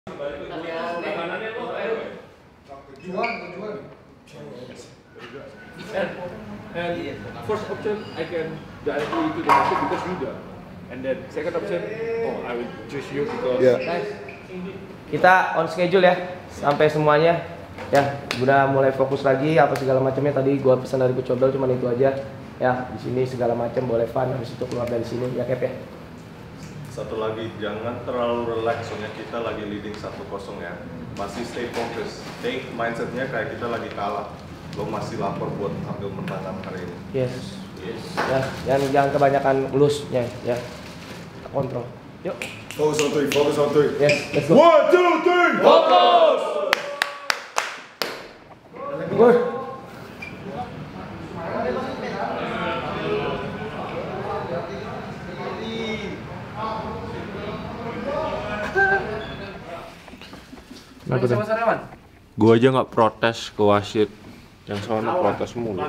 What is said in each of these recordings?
And first option I can directly to the market because you done. And then second option, I will choose you because Guys, kita on schedule ya sampai semuanya ya. Udah mulai fokus lagi apa segala macamnya. Tadi gua pesan dari Coach Obel cuman itu aja ya. Di sini segala macam boleh fun, habis itu keluar dari sini ya Kep ya. Satu lagi, jangan terlalu relax, soalnya kita lagi leading 1-0 ya. Masih stay focus, think mindsetnya kayak kita lagi kalah. Lo masih lapor buat ambil menang hari ini. Yes. Ya, jangan kebanyakan loose-nya ya. Kontrol. Yuk. Focus on three. Yes, let's go. 1, 2, 3, focus! Go. Gua aja nggak protes ke wasit, yang soalnya protes mulu.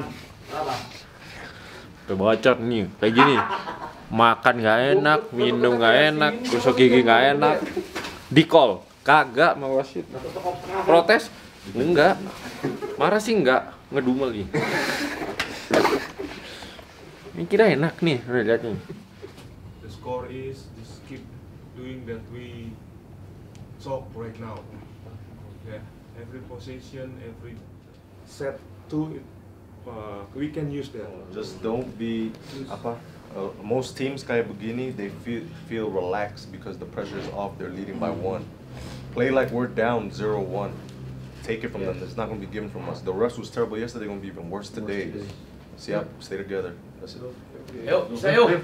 Bocor nih, kayak gini. Makan nggak enak, minum nggak enak, gosok gigi nggak enak. Di call, kagak sama wasit. Protes? Enggak. Marah sih enggak, ngedumel nih. Ini kira enak nih, lihat nih. the score is just keep doing that we talk right now. Yeah, every possession, every set to it, we can use that. Just don't be most teams kayak begini, they feel relaxed because the pressure is off. They're leading by 1. Play like we're down 0-1. Take it from them. It's not gonna be given from us. The rest was terrible yesterday. Gonna be even worse today. Siap, stay together. That's it. Yuk, bisa yuk.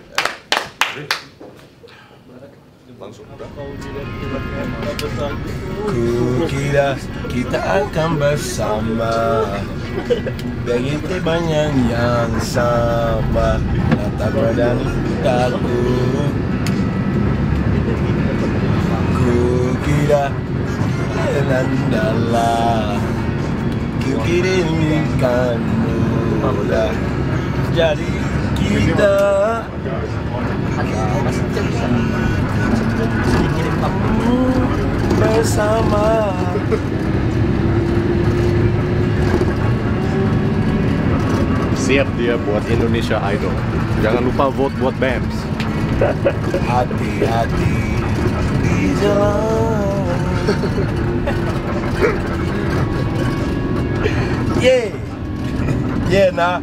Langsung. Kukira kita akan bersama, begitu banyak yang sama, tak berani takut. Kukira nandalah, kukira ini kan mudah jadi kita. Bersama. Siap dia buat Indonesia Idol. Jangan lupa vote buat BAMS. Hati-hati di jalan. Nah.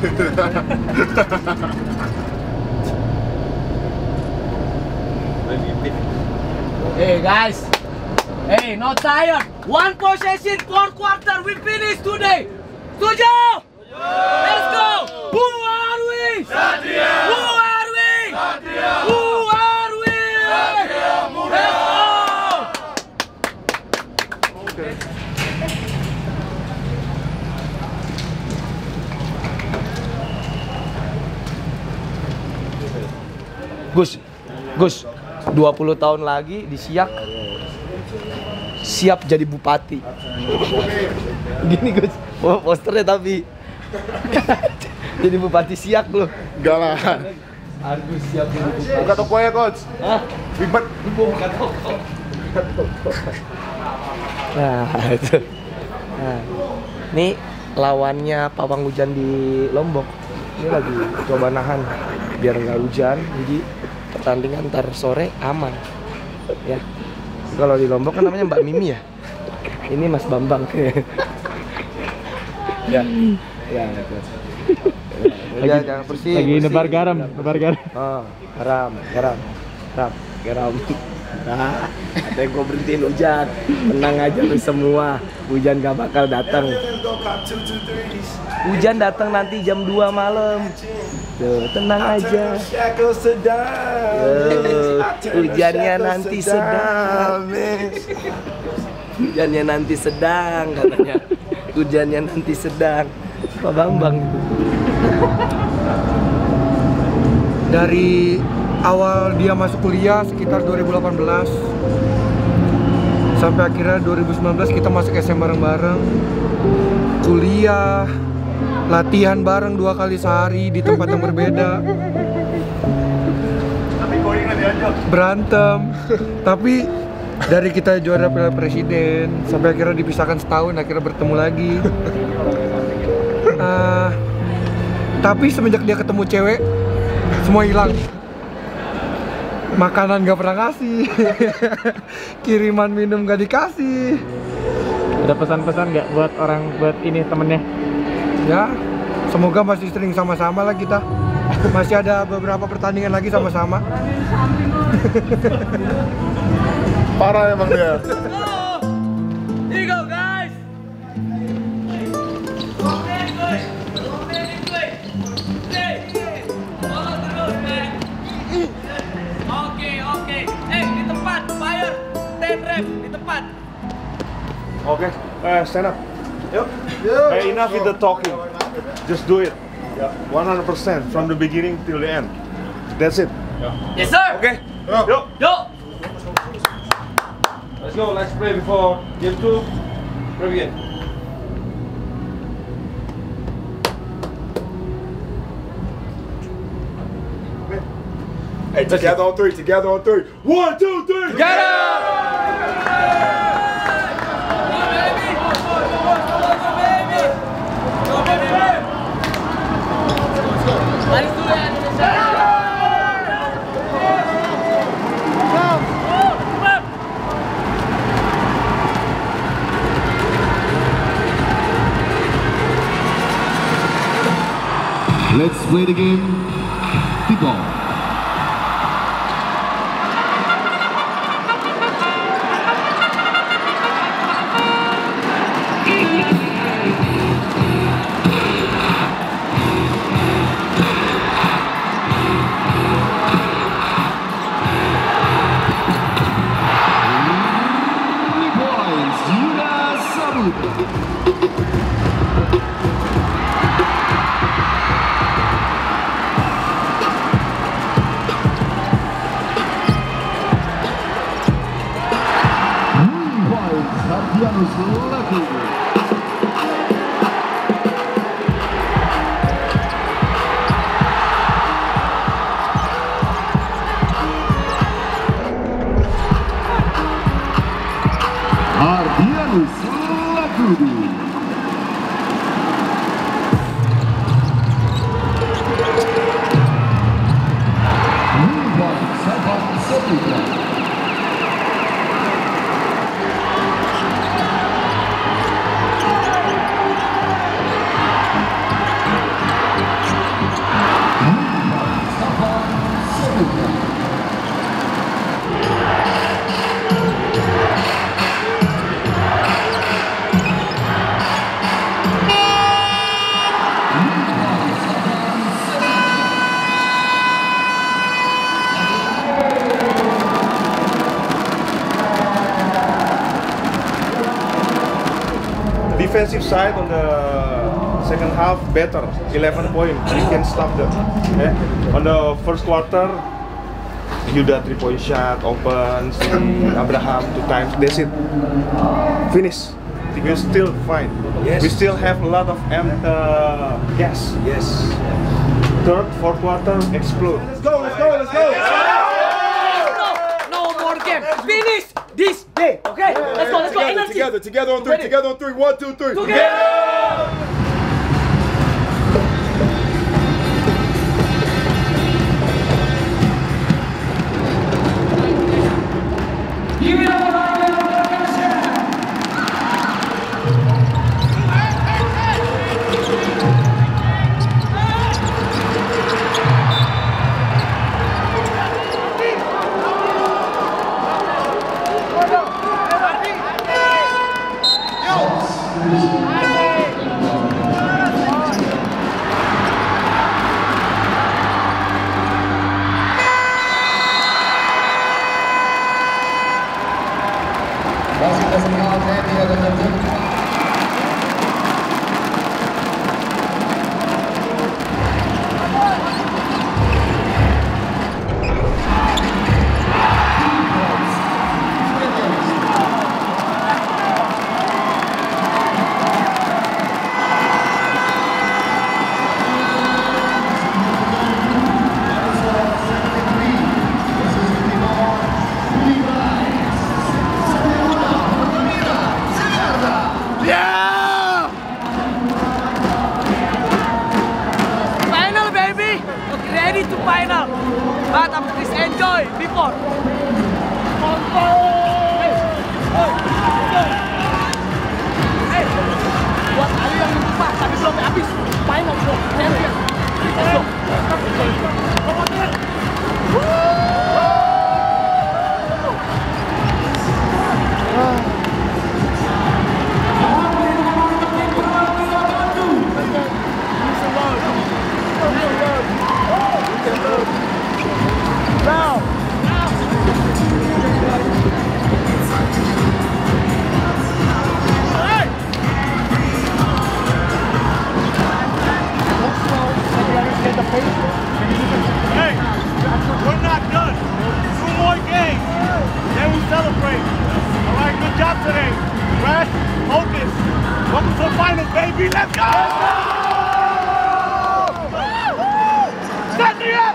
Hey guys, hey not tired. 1 possession, 4 quarter. We finish today. Setuju? Let's go. Who are we? Satria. Who are we? Satria. Who are we? Satria Muda. Let's go. Gus, 20 tahun lagi di Siak siap jadi bupati. Gini Gus, posternya tapi jadi bupati Siak loh. Enggak lah. Agus siap jadi bupati. Buka toko ya coach. Hah? Ribet. Buka toko. Nah itu. Nah, ini lawannya pawang hujan di Lombok. Ini lagi coba nahan biar nggak hujan, jadi pertandingan ntar sore aman ya. Kalau di Lombok kan namanya Mbak Mimi ya, ini Mas Bambang. Ya jangan bersih, Lagi bersih. nebar garam. Oh, garam. Nah, ada yang gua berhentiin hujan. Tenang aja lu semua, hujan gak bakal datang. Hujan datang nanti jam 2 malam. Tuh, tenang aja. Hujannya nanti sedang. Hujannya nanti sedang katanya. Hujannya nanti sedang. Pak Bambang itu. Dari awal dia masuk kuliah sekitar 2018 sampai akhirnya 2019 kita masuk SM bareng-bareng, kuliah, latihan bareng 2 kali sehari di tempat yang berbeda, berantem, tapi Dari kita juara Piala Presiden sampai akhirnya dipisahkan setahun, akhirnya bertemu lagi. Tapi semenjak dia ketemu cewek, semua hilang. Makanan gak pernah ngasih, kiriman minum gak dikasih. Ada pesan-pesan nggak buat ini temennya? Ya, semoga masih sering sama-sama lah kita. Masih ada beberapa pertandingan lagi sama-sama. Parah emang dia. Okay, stand up. Yep. Enough with the talking. Just do it. 100% from the beginning till the end. That's it. Yes, sir. Okay. Yo. Yo. Let's go. Let's play before game 2. Play again. Hey, together on three. Together on three. 1, 2, 3. Together. Let's play the game. Kick off. Ardianus Lakudu. Defensive side on the second half better, 11 points. We can stop them. Okay? On the first quarter, Yuda 3-point shot, open, si Abraham 2 times. That's it. Finish. We're still fine. Yes. We still have a lot of gas. Yes. Third, fourth quarter, explode. Let's go. Let's go. Let's go. No more game. Finish this day. Okay. Let's go. Let's go. Energy. Together. Together on three. Ready? Together on three. 1, 2, 3. Together. today. Rest, focus. Welcome to the finals, baby. Let's go! Satria!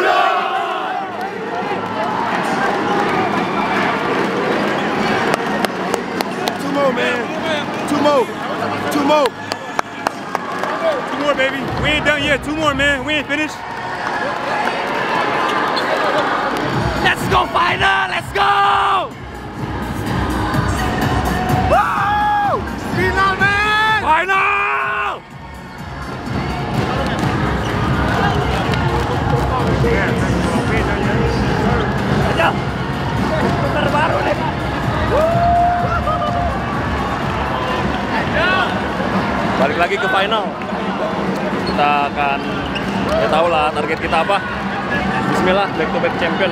Two more, man. Two more. Two more. Two more, baby. We ain't done yet. Two more, man. We ain't finished. Let's go final! Let's go! Woo! Final, man! Final! Ayo! Terbaru nih. Balik lagi ke final. Kita akan ya tahu lah target kita apa. Bismillah, back to back champion.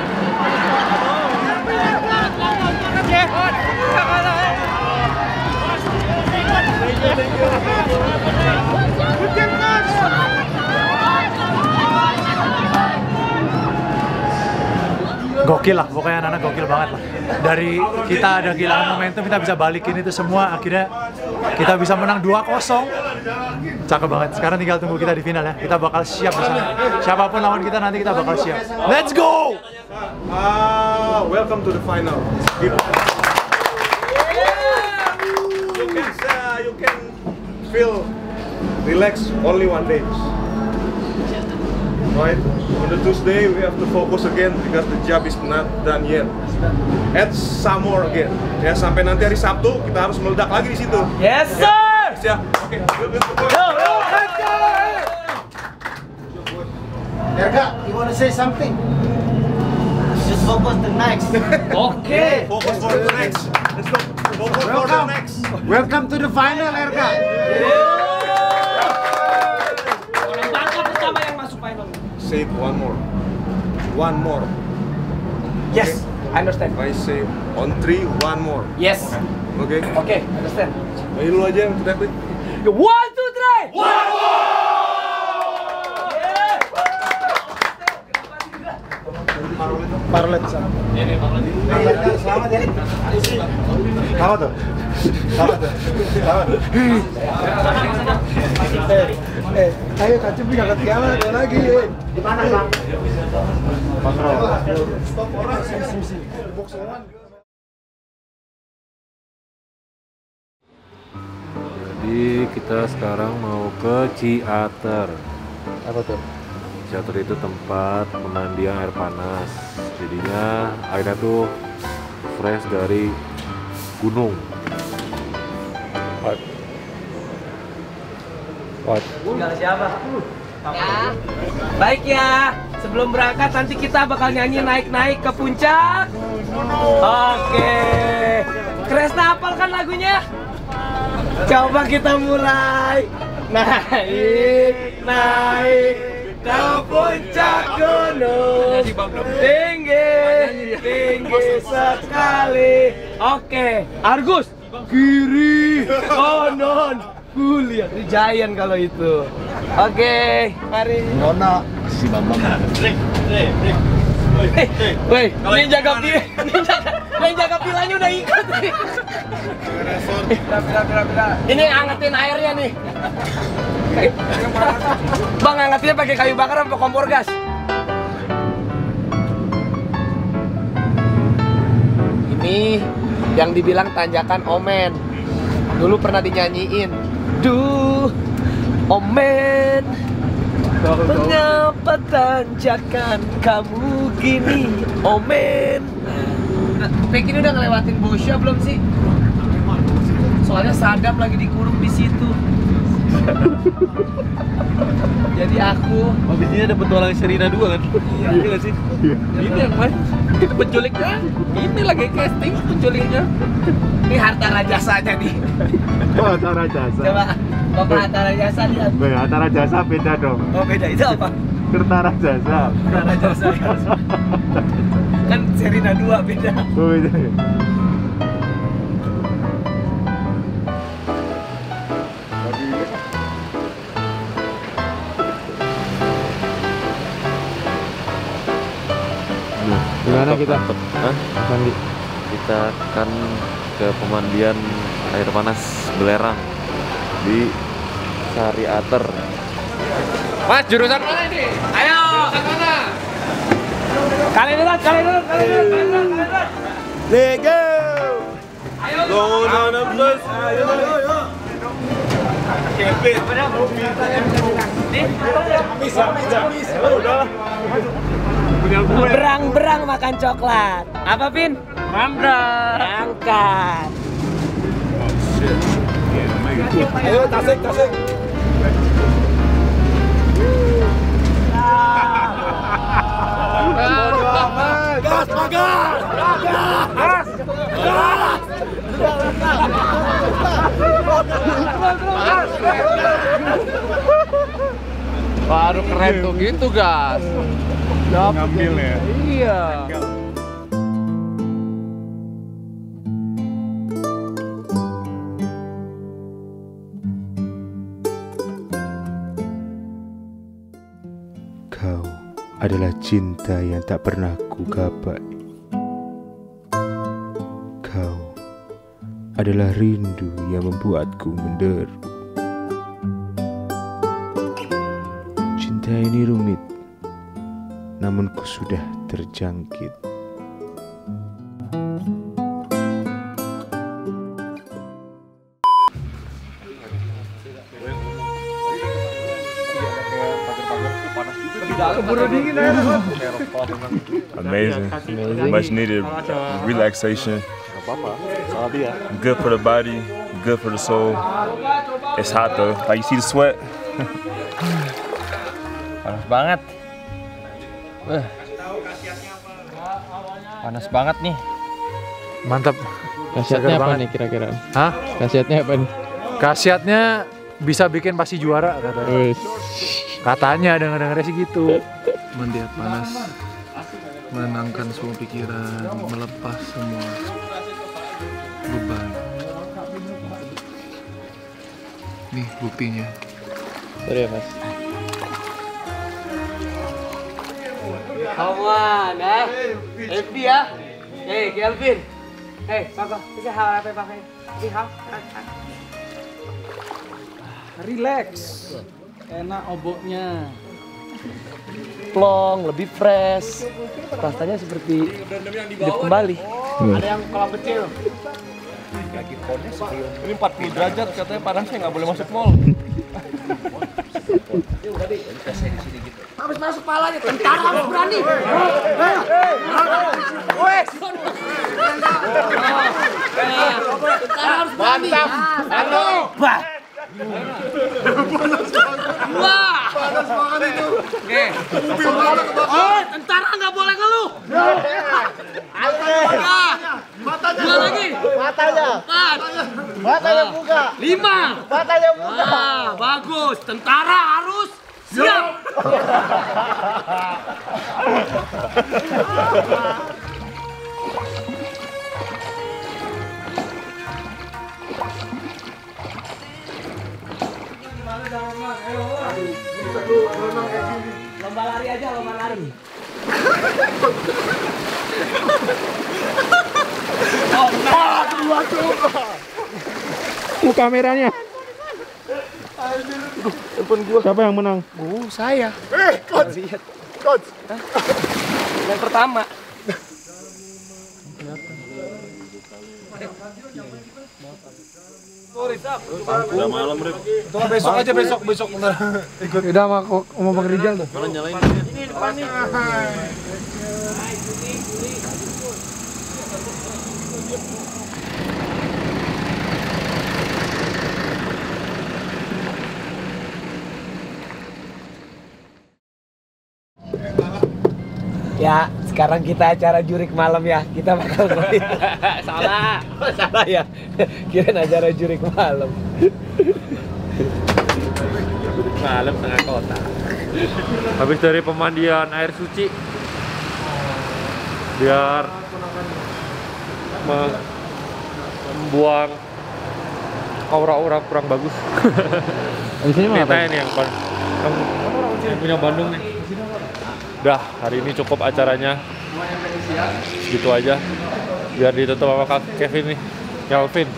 Gokil lah, pokoknya anak-anak gokil banget lah. Dari kita ada kehilangan momentum, kita bisa balikin itu semua, akhirnya kita bisa menang 2-0. Cakep banget, sekarang tinggal tunggu kita di final ya. Kita bakal siap di sana. Siapapun lawan kita nanti kita bakal siap. Let's go! Welcome to the final. You can feel relaxed only one day. Right? On the Tuesday we have to focus again because the job is not done yet. Add some more again. Ya sampai nanti hari Sabtu kita harus meledak lagi di situ. Yes, sir! Ya. Oke. Let's go! Erga, you want to say something? Just focus the next. Okay. Focus for the next. Let's go. Focus for the next. Welcome to the final, Erga. Orang Bangka pertama yang masuk final. Say it one more. One more. Yes, I understand. I say on 3, one more. Yes. Okay. Okay, understand. Ayo lu aja yang teriak. 1, 2, 3. One more. Parlet sana. Selamat ya. Apa tuh? Apa tuh? Ayo Kacip bisa ketinggalan ada lagi. Di mana, Bang? Jadi kita sekarang mau ke Ciater. Apa tuh? Ciater itu tempat pemandian air panas. Jadinya airnya tuh fresh dari gunung. Tinggal siapa? Ya. Baik ya. Sebelum berangkat nanti kita bakal nyanyi naik-naik ke puncak. Oke. Kresna hafal kan lagunya? Coba kita mulai. Naik, naik ke puncak gunung. Tinggi, tinggi sekali. Oke, Argus. Kiri, kanan, kuliah. Itu Giant kalau itu. Oke, mari. Nona si Bambang. Woi, ini jaga pil, ini jaga pilanya udah ikut nih. Ini angetin airnya nih. Bang, angetinnya pakai kayu bakar apa kompor gas? Ini yang dibilang tanjakan Omen. Dulu pernah dinyanyiin. Duh, Omen, mengapa tanjakan kamu gini, Omen? Pek ini udah ngelewatin Bosya belum sih? Soalnya Sadam lagi dikurung di situ. Jadi aku Habis ini ada petualang Sherina 2 kan? Iya nggak sih? Ini yang main penculiknya. Ini lagi casting penculiknya. ini harta rajasanya nih. Oh, Hatta Rajasa. Coba Bapak Harta Rajasa lihat. Hatta Rajasa beda dong. Oh beda, itu apa? Kerta Rajasa. Harta Rajasa ya. Kan Sherina 2 beda. Oh, beda. Gimana kita? Hah? Mandi. Kita akan ke pemandian air panas belerang di Sariater. Mas, jurusan mana ini? Ayo, ke mana? Kali dulu. Let's go. Ayo. Go on the bus. Ayo. Berang-berang makan coklat. Apa, Pin? Berangkat. Ayo, tasik. Gas, magas! Baru keren tuh gitu, gas. Ngambil ya? Iya. Kau adalah cinta yang tak pernah ku gapai. Kau adalah rindu yang membuatku menderu. Cinta ini rumit, namun ku sudah terjangkit. Amazing. Much needed relaxation. Good for the body, good for the soul. It's hot though. Like you see the sweat. Panas banget. Panas banget nih. Mantap. Khasiatnya Segar apa banget. nih kira-kira? Hah? Khasiatnya apa nih? Khasiatnya bisa bikin pasti juara katanya. Katanya dengar-dengarnya sih gitu. Mandi air panas, menenangkan semua pikiran, melepas semua beban. Nih buktinya. Sorry ya, Mas. Come on, happy ya. Hey, Kelvin. Hey, Papa, bisa hal apa pakai? Ini hal. Relax. Enak oboknya. Plong, lebih fresh. Rasanya seperti hidup kembali. Ada yang kolam kecil. Ini 40 derajat katanya panasnya nggak boleh masuk mall. Habis masuk palanya, tentara harus berani. Tentara harus berani. Mantap. Bah. Wah. Panas banget itu. Oke. Oh, tentara nggak boleh ngeluh. Matanya. Dua lagi. Matanya. 4. Matanya buka. 5. Matanya buka. Ah, bagus. Tentara harus siap. Lomba lari aja, lomba lari. Kameranya. Siapa yang menang? Saya. Coach. Coach. Yang pertama. Udah malam, Rip. Tunggu besok aja, besok bentar. Ikut. Udah mau Bang Rijal tuh. Malah nyalain. Ini depan nih. Ya, sekarang kita acara jurik malam ya. Kita bakal salah. Salah ya. Kirain acara jurik malam. Malam tengah kota. Habis dari pemandian air suci, biar membuang aura-aura kurang bagus. Di sini Ini apa? nih yang punya Bandung nih. Udah, hari ini cukup acaranya. Gitu aja. Biar ditutup sama Kak Kevin nih. Kelvin.